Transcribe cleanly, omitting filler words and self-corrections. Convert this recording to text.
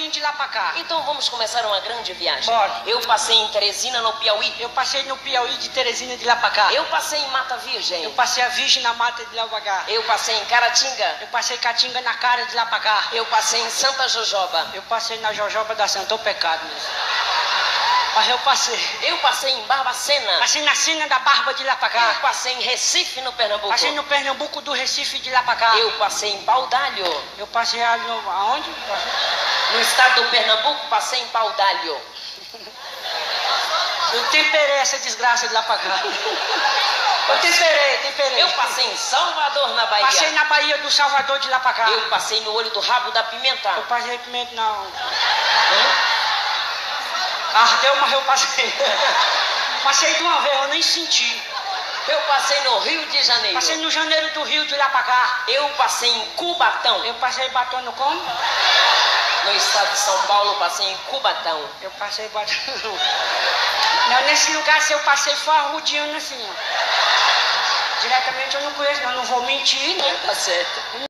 rapidinho de lá pra cá. Então vamos começar uma grande viagem. Bora. Eu passei em Teresina, no Piauí. Eu passei no Piauí de Teresina de lá pra cá. Eu passei em Mata Virgem. Eu passei a Virgem na mata de lá pra cá. Eu passei em Caratinga. Eu passei Caatinga na cara de lá pra cá. Eu passei em Santa Jojoba. Eu passei na Jojoba da Santa, o pecado mesmo. Mas eu passei. Eu passei em Barbacena. Passei na Sina da Barba de lá pra cá. Eu passei em Recife, no Pernambuco. Passei no Pernambuco do Recife de lá pra cá. Eu passei em Paudalho. Eu passei aonde? No estado do Pernambuco, passei em Paudalho. Eu temperei essa desgraça de lá pra cá. Eu temperei. Eu passei em Salvador, na Bahia. Passei na Bahia do Salvador de lá pra cá. Eu passei no olho do rabo da pimenta. Eu passei pimenta não. Ardeu, mas eu passei. Passei de uma vez, eu nem senti. Eu passei no Rio de Janeiro. Passei no Janeiro do Rio de lá pra cá. Eu passei em Cubatão. Eu passei batom no como? No estado de São Paulo, passei em Cubatão. Eu passei batom. Não, nesse lugar, se eu passei, foi arrudiando assim, ó. Diretamente eu não conheço, não vou mentir, né? Tá certo.